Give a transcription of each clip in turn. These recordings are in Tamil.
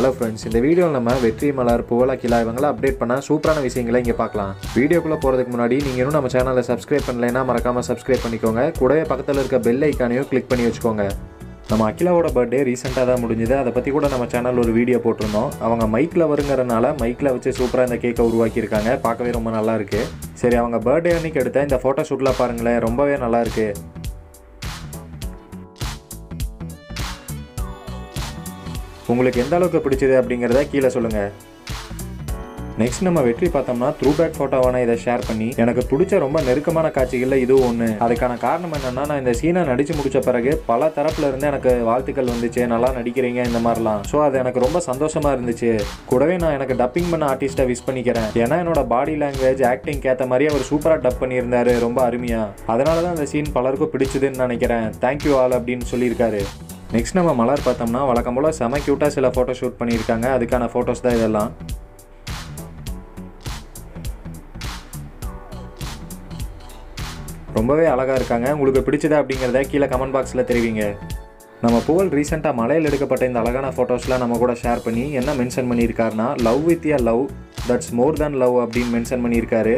ஹலோ ஃப்ரெண்ட்ஸ், இந்த வீடியோவில் நம்ம வெற்றி மலர் புகழ் அகிலா இவங்களை அப்டேட் பண்ண சூப்பரான விஷயங்களை இங்கே பார்க்கலாம். வீடியோக்குள்ளே போகிறதுக்கு முன்னாடி நீங்கள் இன்னும் நம்ம சேனலை சப்ஸ்கிரைப் பண்ணலைன்னா மறக்காமல் சப்ஸ்கிரைப் பண்ணிக்கோங்க. கூடவே பக்கத்தில் இருக்க பெல் ஐக்கானையும் கிளிக் பண்ணி வச்சுக்கோங்க. நம்ம அகிலாவோட பர்த்டே ரீசெண்டாக தான் முடிஞ்சுது. அதை பற்றி கூட நம்ம சேனல் ஒரு வீடியோ போட்டிருந்தோம். அவங்க மைக்கில் வருங்கிறனால மைக்கில் வச்சு சூப்பராக இந்த கேக்கை உருவாக்கியிருக்காங்க. பார்க்கவே ரொம்ப நல்லா இருக்குது. சரி, அவங்க பர்த்டே அன்னைக்கு எடுத்த இந்த ஃபோட்டோ ஷூட்டில் பாருங்களேன், ரொம்பவே நல்லா இருக்குது. உங்களுக்கு எந்த அளவுக்கு பிடிச்சது அப்படிங்கிறத கீழே சொல்லுங்கள். நெக்ஸ்ட் நம்ம வெற்றி பார்த்தோம்னா த்ரூ பேக் ஃபோட்டோவான இதை ஷேர் பண்ணி எனக்கு பிடிச்ச ரொம்ப நெருக்கமான காட்சிகளில் இதுவும் ஒன்று. அதுக்கான காரணம் என்னென்னா, நான் இந்த சீனை நடித்து முடித்த பிறகு பல தரப்புல இருந்து எனக்கு வாழ்த்துக்கள் வந்துச்சு, நல்லா நடிக்கிறீங்க இந்த மாதிரிலாம். ஸோ அது எனக்கு ரொம்ப சந்தோஷமாக இருந்துச்சு. கூடவே நான் எனக்கு டப்பிங் பண்ண ஆர்டிஸ்ட்டை விஷ் பண்ணிக்கிறேன். ஏன்னா என்னோட பாடி லாங்குவேஜ் ஆக்டிங் ஏற்ற மாதிரி அவர் சூப்பராக டப் பண்ணியிருந்தாரு, ரொம்ப அருமையாக. அதனால தான் அந்த சீன் பலருக்கும் பிடிச்சதுன்னு நினைக்கிறேன். தேங்க்யூ ஆல் அப்படின்னு சொல்லியிருக்காரு. நெக்ஸ்ட் நம்ம மலர் பார்த்தோம்னா வழக்கம் போல் செம க்யூட்டாக சில ஃபோட்டோ ஷூட் பண்ணியிருக்காங்க. அதுக்கான ஃபோட்டோஸ் தான் இதெல்லாம். ரொம்பவே அழகாக இருக்காங்க. உங்களுக்கு பிடிச்சதா அப்படிங்கிறத கீழே கமெண்ட் பாக்ஸில் தெரிவிங்க. நம்ம புகழ் ரீசெண்டாக மலையில் எடுக்கப்பட்ட இந்த அழகான ஃபோட்டோஸ்லாம் நம்ம கூட ஷேர் பண்ணி என்ன மென்ஷன் பண்ணியிருக்காருன்னா, love with a love that's more than love அப்படின்னு மென்ஷன் பண்ணியிருக்காரு.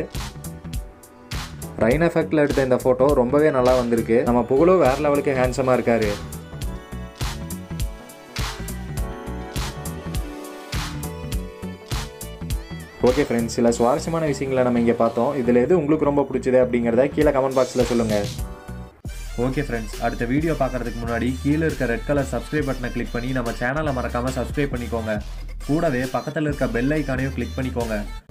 ரைன் எஃபெக்டில் எடுத்த இந்த ஃபோட்டோ ரொம்பவே நல்லா வந்திருக்கு. நம்ம புகழும் வேறு லெவலுக்கு ஹேண்ட்ஸமாக இருக்காரு. ஓகே ஃப்ரெண்ட்ஸ், சில சுவாரஸ்யமான விஷயங்களை நம்ம இங்கே பார்த்தோம். இதில் எது உங்களுக்கு ரொம்ப பிடிச்சது அப்படிங்கிறத கீழே கமெண்ட் பாக்ஸில் சொல்லுங்கள். ஓகே ஃப்ரெண்ட்ஸ், அடுத்த வீடியோ பார்க்குறதுக்கு முன்னாடி கீழே இருக்க ரெட் கலர் சப்ஸ்கிரைப் பட்டனை கிளிக் பண்ணி நம்ம சேனலை மறக்காமல் சப்ஸ்கிரைப் பண்ணிக்கோங்க. கூடவே பக்கத்தில் இருக்க பெல் ஐக்கானையும் கிளிக் பண்ணிக்கோங்க.